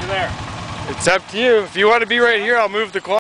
there? It's up to you. If you want to be right here, I'll move the clock.